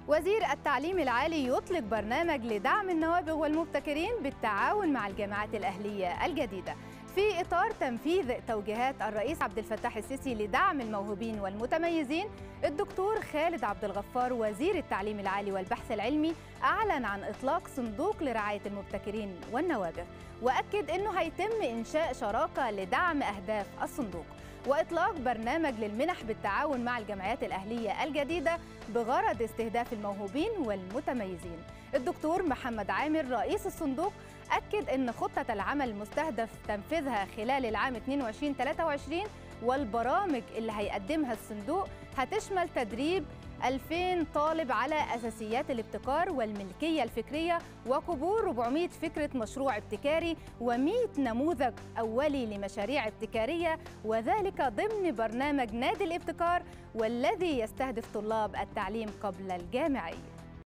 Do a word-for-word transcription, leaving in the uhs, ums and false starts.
وزير التعليم العالي يطلق برنامج لدعم النوابغ والمبتكرين بالتعاون مع الجامعات الأهلية الجديدة في إطار تنفيذ توجيهات الرئيس عبد الفتاح السيسي لدعم الموهوبين والمتميزين. الدكتور خالد عبد الغفار وزير التعليم العالي والبحث العلمي أعلن عن إطلاق صندوق لرعاية المبتكرين والنوابغ، وأكد أنه هيتم إنشاء شراكة لدعم أهداف الصندوق وإطلاق برنامج للمنح بالتعاون مع الجمعيات الأهلية الجديدة بغرض استهداف الموهوبين والمتميزين. الدكتور محمد عامر رئيس الصندوق أكد أن خطة العمل المستهدف تنفيذها خلال العام اثنين وعشرين ثلاثة وعشرين والبرامج اللي هيقدمها الصندوق هتشمل تدريب ألفين طالب على أساسيات الابتكار والملكية الفكرية وقبول أربعمائة فكرة مشروع ابتكاري ومائة نموذج أولي لمشاريع ابتكارية، وذلك ضمن برنامج نادي الابتكار والذي يستهدف طلاب التعليم قبل الجامعي.